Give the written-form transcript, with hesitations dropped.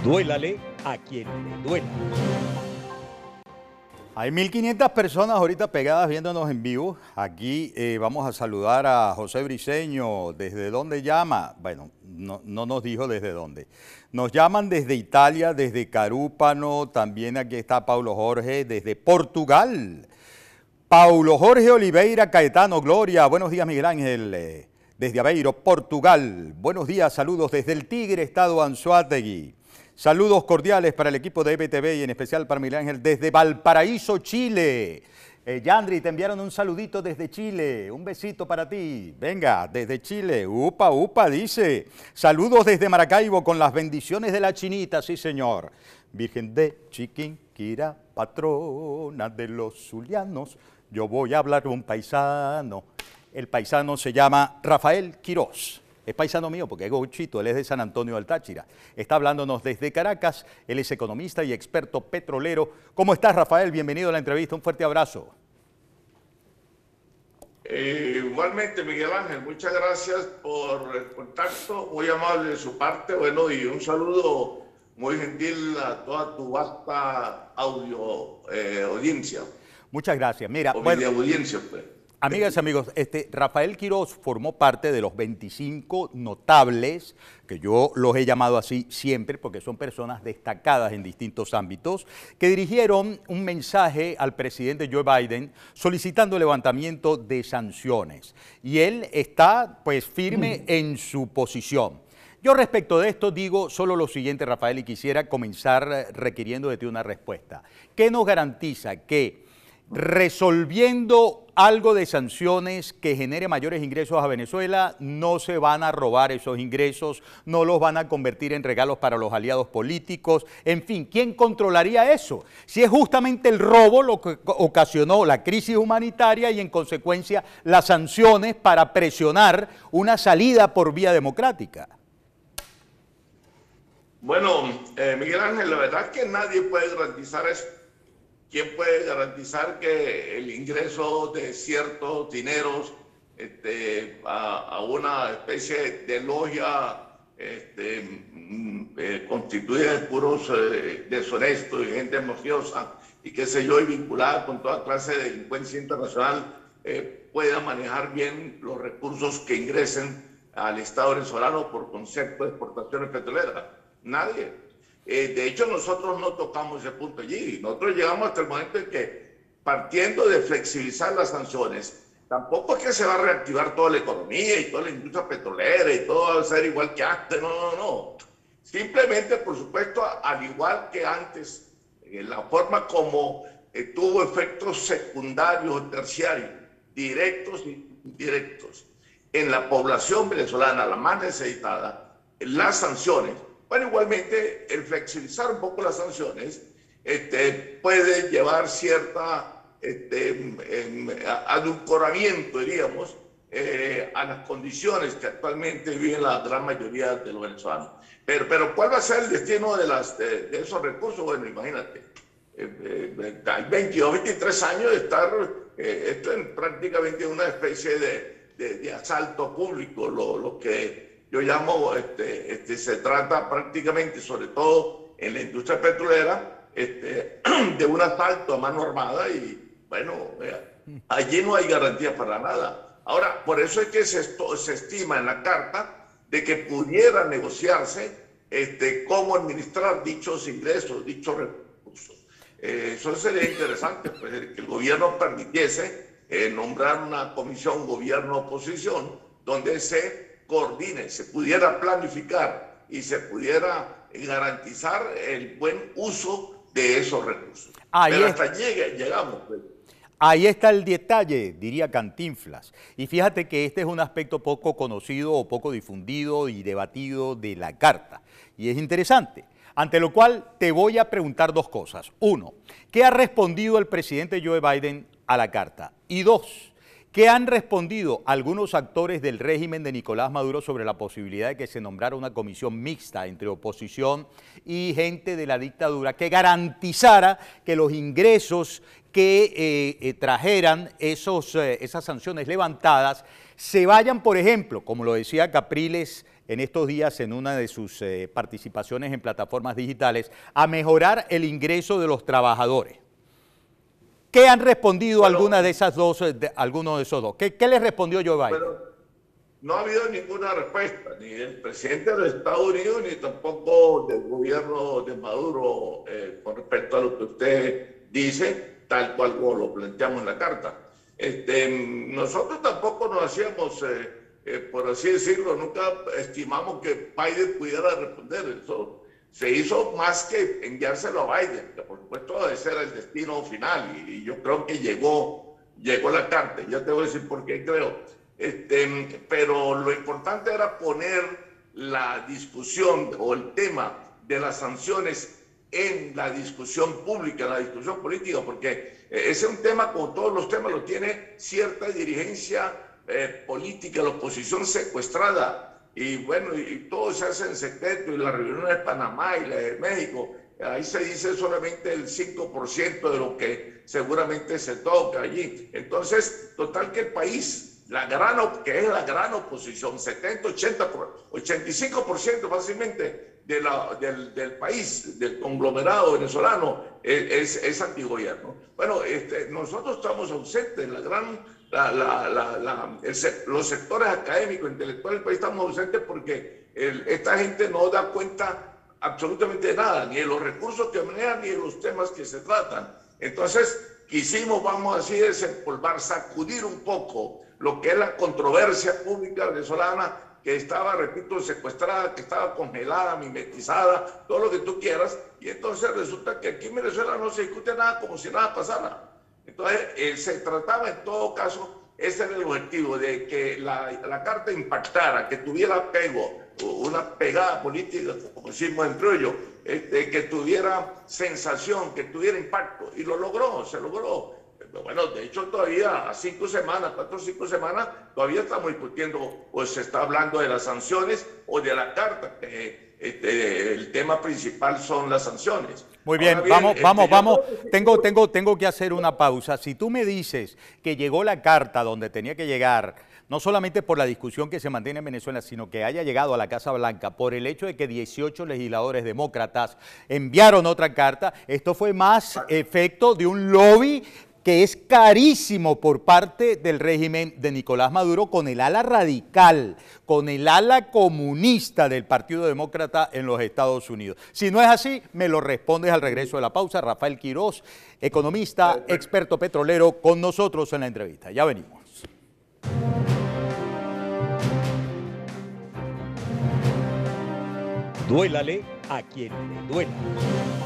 Duélale a quien le duela. Hay 1.500 personas ahorita pegadas viéndonos en vivo. Aquí vamos a saludar a José Briceño. ¿Desde dónde llama? Bueno, no nos dijo desde dónde. Nos llaman desde Italia, desde Carúpano. También aquí está Paulo Jorge, desde Portugal. Paulo Jorge Oliveira Caetano Gloria. Buenos días, Miguel Ángel. Desde Aveiro, Portugal. Buenos días, saludos desde el Tigre, Estado Anzoátegui. Saludos cordiales para el equipo de EBTV y en especial para Miguel Ángel desde Valparaíso, Chile. Yandri, te enviaron un saludito desde Chile. Un besito para ti. Venga, desde Chile. Upa, upa, dice. Saludos desde Maracaibo con las bendiciones de la chinita, sí señor. Virgen de Chiquinquirá, patrona de los zulianos. Yo voy a hablar de un paisano. El paisano se llama Rafael Quirós. Es paisano mío porque es gauchito, él es de San Antonio del Táchira. Está hablándonos desde Caracas, él es economista y experto petrolero. ¿Cómo estás, Rafael? Bienvenido a la entrevista, un fuerte abrazo. Igualmente, Miguel Ángel, muchas gracias por el contacto, muy amable de su parte. Bueno, y un saludo muy gentil a toda tu vasta audiencia. Muchas gracias. Mira, o video audiencia, pues. Amigas y amigos, Rafael Quirós formó parte de los 25 notables, que yo los he llamado así siempre porque son personas destacadas en distintos ámbitos, que dirigieron un mensaje al presidente Joe Biden solicitando el levantamiento de sanciones. Y él está pues firme en su posición. Yo respecto de esto digo solo lo siguiente, Rafael, y quisiera comenzar requiriendo de ti una respuesta. ¿Qué nos garantiza que resolviendo algo de sanciones que genere mayores ingresos a Venezuela, no se van a robar esos ingresos, no los van a convertir en regalos para los aliados políticos? En fin, ¿quién controlaría eso? Si es justamente el robo lo que ocasionó la crisis humanitaria y en consecuencia las sanciones para presionar una salida por vía democrática. Bueno, Miguel Ángel, la verdad es que nadie puede garantizar eso. ¿Quién puede garantizar que el ingreso de ciertos dineros a una especie de logia constituida de puros deshonestos y gente mafiosa y qué sé yo, y vinculada con toda clase de delincuencia internacional, pueda manejar bien los recursos que ingresen al Estado venezolano por concepto de exportaciones petroleras? Nadie. De hecho, nosotros no tocamos ese punto allí. Nosotros llegamos hasta el momento en que, partiendo de flexibilizar las sanciones, tampoco es que se va a reactivar toda la economía y toda la industria petrolera y todo va a ser igual que antes. No. Simplemente, por supuesto, al igual que antes, la forma como tuvo efectos secundarios o terciarios, directos e indirectos, en la población venezolana, la más necesitada, las sanciones. Bueno, igualmente, el flexibilizar un poco las sanciones puede llevar cierta adulcoramiento, diríamos, a las condiciones que actualmente viven la gran mayoría de los venezolanos. Pero ¿cuál va a ser el destino de esos recursos? Bueno, imagínate, hay 22, 23 años de estar esto en prácticamente una especie de asalto público, lo que yo llamo, se trata prácticamente, sobre todo en la industria petrolera, de un asalto a mano armada y, bueno, allí no hay garantía para nada. Ahora, por eso es que se estima en la carta de que pudiera negociarse cómo administrar dichos ingresos, dichos recursos. Eso sería interesante, pues, que el gobierno permitiese nombrar una comisión gobierno-oposición donde se coordine, se pudiera planificar y se pudiera garantizar el buen uso de esos recursos. Pero hasta llegamos. Pues. Ahí está el detalle, diría Cantinflas. Y fíjate que este es un aspecto poco conocido o poco difundido y debatido de la carta. Y es interesante. Ante lo cual te voy a preguntar dos cosas. Uno, ¿qué ha respondido el presidente Joe Biden a la carta? Y dos, ¿qué han respondido algunos actores del régimen de Nicolás Maduro sobre la posibilidad de que se nombrara una comisión mixta entre oposición y gente de la dictadura que garantizara que los ingresos que trajeran esas sanciones levantadas se vayan, por ejemplo, como lo decía Capriles en estos días en una de sus participaciones en plataformas digitales, a mejorar el ingreso de los trabajadores? ¿Qué han respondido alguna de esas dos, alguno de esos dos? ¿Qué les respondió Joe Biden? Bueno, no ha habido ninguna respuesta, ni del presidente de los Estados Unidos, ni tampoco del gobierno de Maduro con respecto a lo que usted dice, tal cual como lo planteamos en la carta. Nosotros tampoco nos hacíamos, por así decirlo, nunca estimamos que Biden pudiera responder. Eso se hizo más que enviárselo a Biden, que por supuesto ese era el destino final, y yo creo que llegó la carta. Ya te voy a decir por qué creo. Pero lo importante era poner la discusión o el tema de las sanciones en la discusión pública, en la discusión política, porque ese es un tema, como todos los temas, lo tiene cierta dirigencia política, la oposición secuestrada, y bueno, y todo se hace en secreto, y las reuniones de Panamá y las de México, ahí se dice solamente el 5% de lo que seguramente se toca allí. Entonces, total que el país, que es la gran oposición, 70, 80, 85% fácilmente del país, del conglomerado venezolano, es antigobierno. Bueno, nosotros estamos ausentes, los sectores académicos, intelectuales del país estamos ausentes porque esta gente no da cuenta absolutamente de nada, ni de los recursos que manejan, ni de los temas que se tratan. Entonces, quisimos, vamos así, desempolvar, sacudir un poco lo que es la controversia pública venezolana, que estaba, repito, secuestrada, que estaba congelada, mimetizada, todo lo que tú quieras, y entonces resulta que aquí en Venezuela no se discute nada como si nada pasara. Entonces, se trataba en todo caso, ese era el objetivo, de que la carta impactara, que tuviera apego, una pegada política, como decimos en criollo, que tuviera sensación, que tuviera impacto, y lo logró, se logró. Bueno, de hecho todavía a 4 o 5 semanas, todavía estamos discutiendo, o se está hablando de las sanciones o de la carta, el tema principal son las sanciones. Muy bien, vamos. Tengo que hacer una pausa. Si tú me dices que llegó la carta donde tenía que llegar, no solamente por la discusión que se mantiene en Venezuela, sino que haya llegado a la Casa Blanca por el hecho de que 18 legisladores demócratas enviaron otra carta, esto fue más efecto de un lobby que es carísimo por parte del régimen de Nicolás Maduro con el ala radical, con el ala comunista del Partido Demócrata en los Estados Unidos. Si no es así, me lo respondes al regreso de la pausa. Rafael Quiroz, economista, experto petrolero, con nosotros en la entrevista. Ya venimos. Duélale a quien le duela.